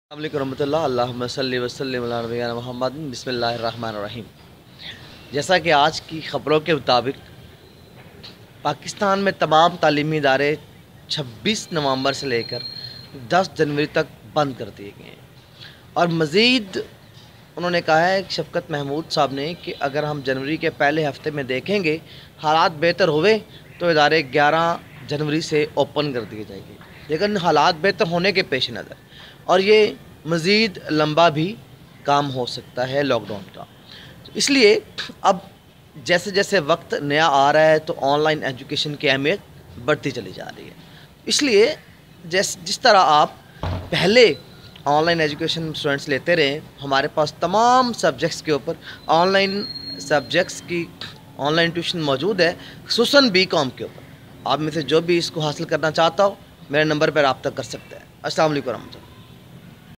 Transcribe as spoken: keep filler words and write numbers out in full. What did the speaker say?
السلام علیکم ورحمۃ اللہ اللہم صلی وسلم علی نبینا محمد بسم اللہ الرحمن الرحیم۔ جیسا کہ آج کی خبروں کے مطابق پاکستان میں تمام تعلیمی ادارے چھبیس نومبر سے لے کر دس جنوری تک بند کر دیے گئے ہیں، اور مزید انہوں نے کہا ہے شفقت محمود صاحب نے کہ اگر ہم جنوری کے پہلے ہفتے میں دیکھیں گے حالات بہتر ہوئے تو ادارے گیارہ جنوری سے اوپن کر دیے جائیں گے، لیکن حالات بہتر ہونے کے پیش نظر اور یہ مزید لمبا بھی کام ہو سکتا ہے لاک ڈاؤن کا، تو اس لیے اب جیسے جیسے وقت نیا آ رہا ہے تو آن لائن ایجوکیشن کی اہمیت بڑھتی چلی جا رہی ہے۔ اس لیے جس جس طرح آپ پہلے آن لائن ایجوکیشن اسٹوڈنٹس لیتے رہے، ہمارے پاس تمام سبجیکٹس کے اوپر آن لائن سبجیکٹس کی آن لائن ٹیوشن موجود ہے، خصوصاً بی کام کے اوپر۔ آپ میں سے جو بھی اس کو حاصل کرنا چاہتا ہو میرے نمبر پر رابطہ کر سکتے ہیں۔ السلام علیکم ورحمۃ اللہ۔